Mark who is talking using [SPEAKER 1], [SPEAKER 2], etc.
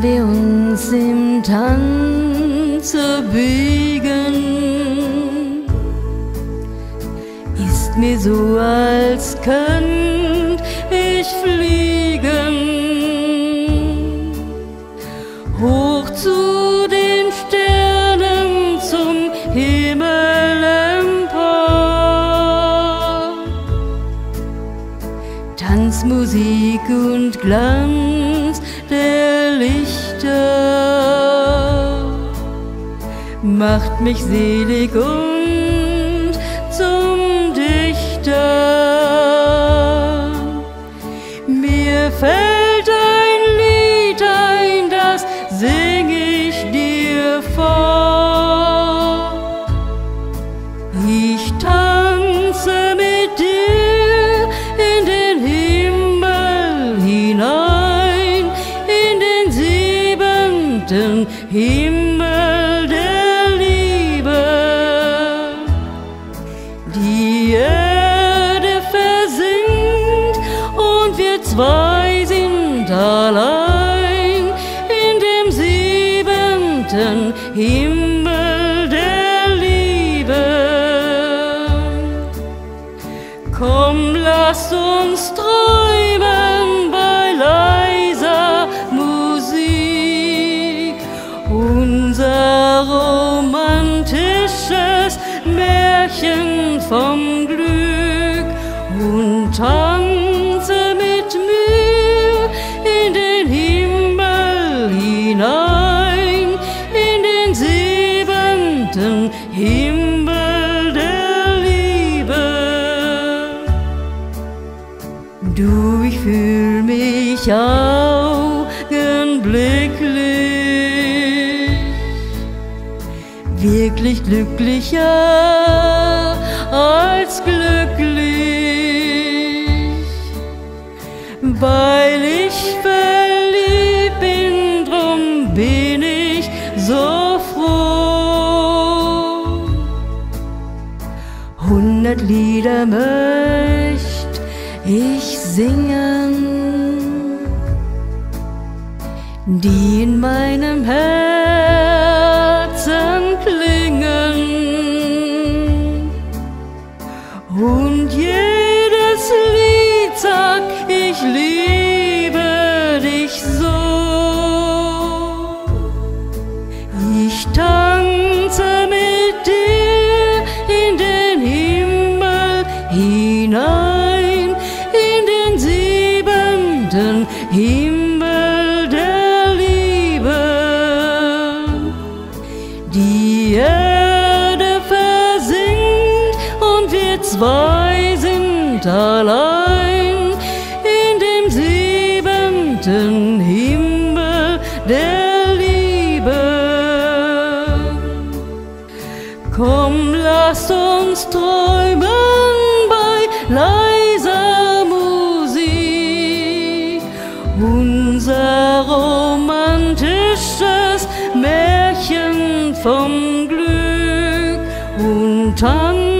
[SPEAKER 1] wir uns im Tanze biegen, ist mir so, als könnt ich fliegen, hoch zu den Sternen zum Himmel empor. Tanzmusik und Glanz der Lichter macht mich selig und zum Dichter. Mir fällt ein Lied ein, das sing ich dir vor. Ich tanze mit dir in den Himmel hinein, in den siebenten Himmel der Liebe. Die Erde versinkt und wir zwei sind allein in dem siebenten Himmel der Liebe. Komm, lass uns träumen bei leiser Musik, unser romantisches Märchen vom Glück, und tanze mit mir in den Himmel hinein, in den siebenten Himmel der Liebe. Du, ich fühl mich augenblicklich wirklich glücklicher als glücklich, weil ich verliebt bin, drum bin ich so froh. 100 Lieder möcht ich singen, die in meinem Herzen klingen, und jedes Lied sagt, ich liebe dich so. Ich tanze mit dir in den Himmel hinein, in den siebenten Himmel der Liebe. Die Erde versinkt und wir zwei sind allein in dem siebenten Himmel der Liebe. Komm, lass uns träumen bei leiser Musik, unser romantisches Märchen vom Glück, und tanzen